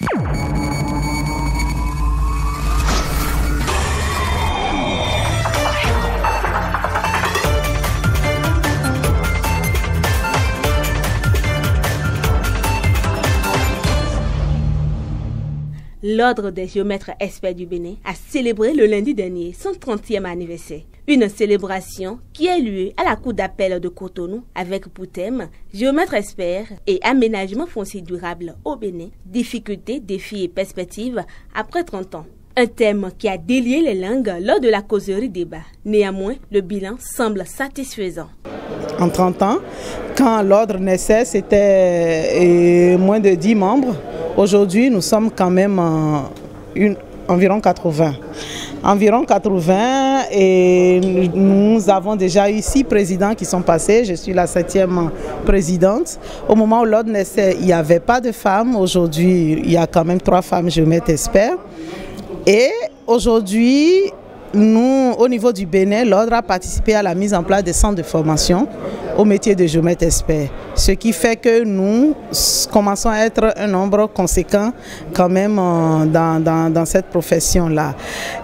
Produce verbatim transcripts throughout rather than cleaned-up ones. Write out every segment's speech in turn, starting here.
L'Ordre des géomètres experts du Bénin a célébré le lundi dernier son trentième anniversaire. Une célébration qui a lieu à la Cour d'appel de Cotonou avec pour thème géomètres experts et aménagement foncier durable au Bénin, difficultés, défis et perspectives après trente ans. Un thème qui a délié les langues lors de la causerie débat. Néanmoins, le bilan semble satisfaisant. En trente ans, quand l'Ordre naissait, c'était moins de dix membres. Aujourd'hui, nous sommes quand même en une, environ quatre-vingts. Environ quatre-vingts et nous avons déjà eu six présidents qui sont passés. Je suis la septième présidente. Au moment où l'Ordre naissait, il n'y avait pas de femmes. Aujourd'hui, il y a quand même trois femmes géomètres experts. Et aujourd'hui, nous, au niveau du Bénin, l'Ordre a participé à la mise en place des centres de formation au métier de géomètre expert. Ce qui fait que nous commençons à être un nombre conséquent quand même dans, dans, dans cette profession-là.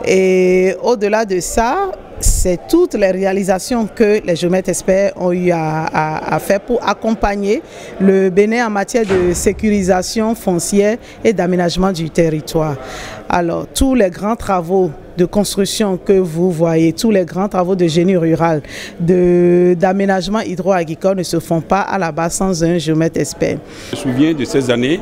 Et au-delà de ça, c'est toutes les réalisations que les géomètres experts ont eu à, à, à faire pour accompagner le Bénin en matière de sécurisation foncière et d'aménagement du territoire. Alors, tous les grands travaux de construction que vous voyez, tous les grands travaux de génie rural, d'aménagement hydro-agricole ne se font pas à la base sans un géomètre expert. Je me souviens de ces années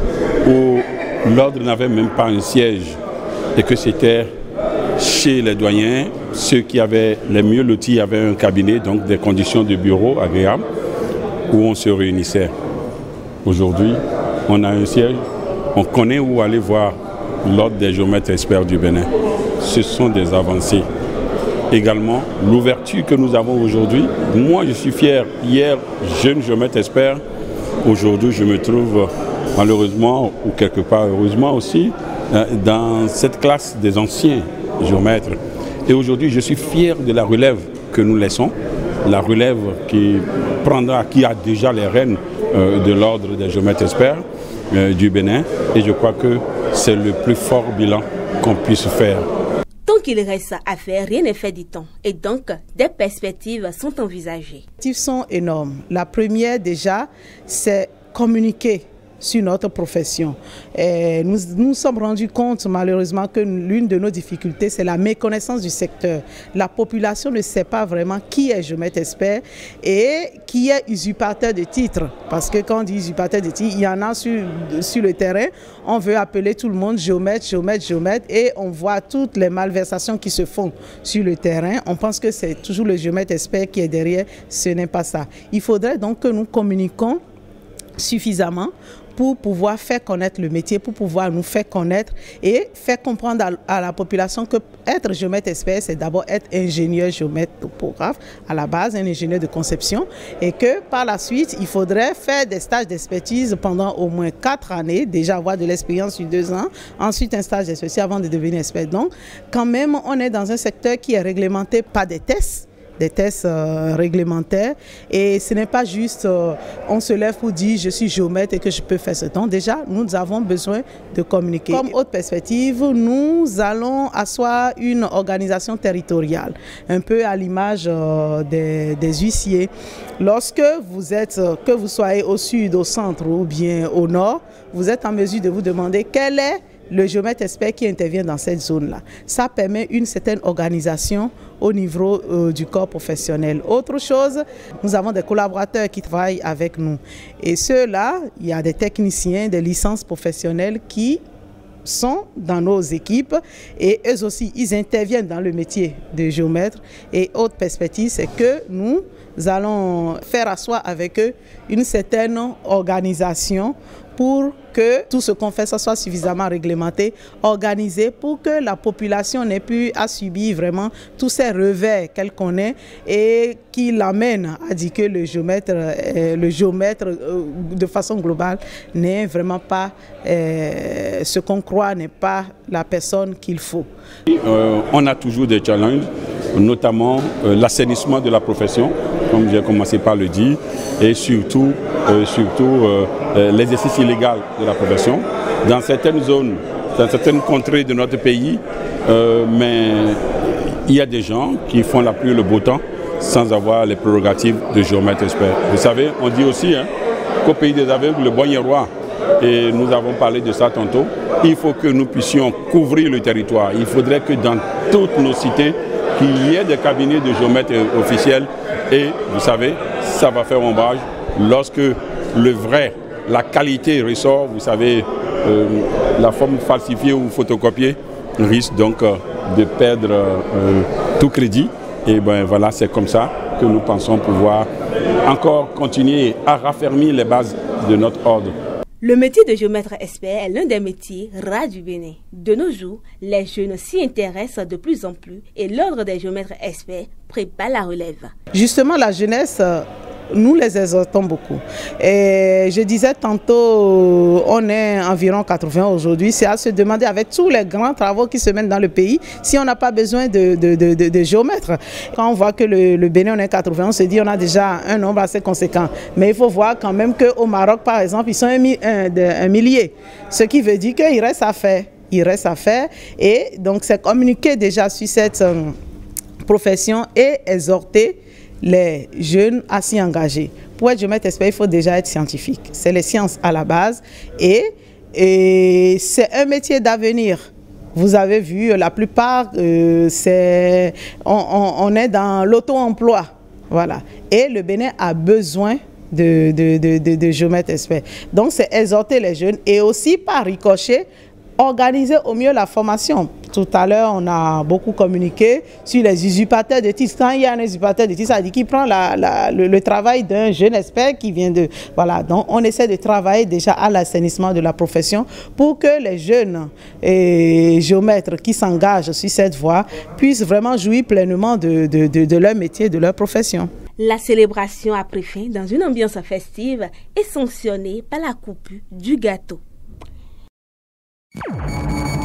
où l'Ordre n'avait même pas un siège et que c'était chez les doyens, ceux qui avaient les mieux lotis avaient un cabinet, donc des conditions de bureau agréables où on se réunissait. Aujourd'hui, on a un siège, on connaît où aller voir l'Ordre des géomètres experts du Bénin. Ce sont des avancées. Également, l'ouverture que nous avons aujourd'hui, moi je suis fier, hier jeune géomètre expert, aujourd'hui je me trouve malheureusement ou quelque part heureusement aussi dans cette classe des anciens géomètres. Et aujourd'hui je suis fier de la relève que nous laissons, la relève qui prendra, qui a déjà les rênes de l'Ordre des géomètres experts du Bénin, et je crois que c'est le plus fort bilan qu'on puisse faire. Tant qu'il reste à faire, rien n'est fait, dit-on. Et donc, des perspectives sont envisagées. Les perspectives sont énormes. La première, déjà, c'est communiquer sur notre profession. Et nous nous sommes rendus compte malheureusement que l'une de nos difficultés, c'est la méconnaissance du secteur. La population ne sait pas vraiment qui est géomètre expert et qui est usurpateur de titres. Parce que quand on dit usurpateur de titres, il y en a sur, sur le terrain. On veut appeler tout le monde géomètre, géomètre, géomètre et on voit toutes les malversations qui se font sur le terrain. On pense que c'est toujours le géomètre expert qui est derrière. Ce n'est pas ça. Il faudrait donc que nous communiquions suffisamment pour pouvoir faire connaître le métier, pour pouvoir nous faire connaître et faire comprendre à, à la population que être géomètre expert, c'est d'abord être ingénieur géomètre topographe, à la base un ingénieur de conception, et que par la suite, il faudrait faire des stages d'expertise pendant au moins quatre années, déjà avoir de l'expérience sur deux ans, ensuite un stage d'expertise avant de devenir expert. Donc, quand même, on est dans un secteur qui est réglementé par des tests, des tests euh, réglementaires, et ce n'est pas juste euh, on se lève pour dire je suis géomètre et que je peux faire ce temps. Déjà, nous avons besoin de communiquer. Comme autre perspective, nous allons asseoir une organisation territoriale, un peu à l'image euh, des, des huissiers. Lorsque vous êtes, que vous soyez au sud, au centre ou bien au nord, vous êtes en mesure de vous demander quel est le géomètre expert qui intervient dans cette zone-là. Ça permet une certaine organisation au niveau euh, du corps professionnel. Autre chose, nous avons des collaborateurs qui travaillent avec nous. Et ceux-là, il y a des techniciens, des licences professionnelles qui sont dans nos équipes et eux aussi, ils interviennent dans le métier de géomètre. Et autre perspective, c'est que nous allons faire asseoir avec eux une certaine organisation pour que tout ce qu'on fait soit suffisamment réglementé, organisé, pour que la population n'ait plus à subir vraiment tous ces revers qu'elle connaît et qui l'amène à dire que le géomètre, euh, le géomètre euh, de façon globale n'est vraiment pas euh, ce qu'on croit, n'est pas la personne qu'il faut. Euh, on a toujours des challenges, notamment euh, l'assainissement de la profession. comme j'ai commencé par le dire, et surtout, euh, surtout euh, euh, l'exercice illégal de la profession. Dans certaines zones, dans certaines contrées de notre pays, euh, mais il y a des gens qui font la pluie et le beau temps sans avoir les prérogatives de géomètre expert. Vous savez, on dit aussi hein, qu'au pays des aveugles, le bon est roi. Et nous avons parlé de ça tantôt. Il faut que nous puissions couvrir le territoire. Il faudrait que dans toutes nos cités, qu'il y ait des cabinets de géomètres officiels. Et vous savez, ça va faire ombrage lorsque le vrai, la qualité ressort. Vous savez, euh, la forme falsifiée ou photocopiée risque donc euh, de perdre euh, tout crédit. Et ben voilà, c'est comme ça que nous pensons pouvoir encore continuer à raffermir les bases de notre ordre. Le métier de géomètre expert est l'un des métiers rares du Bénin. De nos jours, les jeunes s'y intéressent de plus en plus et l'ordre des géomètres experts prépare la relève. Justement, la jeunesse, nous les exhortons beaucoup. Et je disais tantôt, on est environ quatre-vingts aujourd'hui. C'est à se demander, avec tous les grands travaux qui se mènent dans le pays, si on n'a pas besoin de, de, de, de, de géomètres. Quand on voit que le, le Bénin, on est quatre-vingts, on se dit on a déjà un nombre assez conséquent. Mais il faut voir quand même qu'au Maroc, par exemple, ils sont un, un, un millier. Ce qui veut dire qu'il reste à faire. Il reste à faire. Et donc, c'est communiquer déjà sur cette euh, profession et exhorter les jeunes à s'y engager. Pour être géomètre expert, il faut déjà être scientifique. C'est les sciences à la base et, et c'est un métier d'avenir. Vous avez vu, la plupart, euh, c'est, on, on, on est dans l'auto-emploi. Voilà. Et le Bénin a besoin de, de, de, de, de géomètres experts. Donc, c'est exhorter les jeunes et aussi, par ricochet, organiser au mieux la formation. Tout à l'heure, on a beaucoup communiqué sur les usurpateurs de titres. Quand il y a un usurpateur de titres, ça dit qu'il prend la, la, le, le travail d'un jeune expert qui vient de... Voilà, donc on essaie de travailler déjà à l'assainissement de la profession pour que les jeunes et géomètres qui s'engagent sur cette voie puissent vraiment jouir pleinement de, de, de, de leur métier, de leur profession. La célébration a pris fin dans une ambiance festive et sanctionnée par la coupure du gâteau.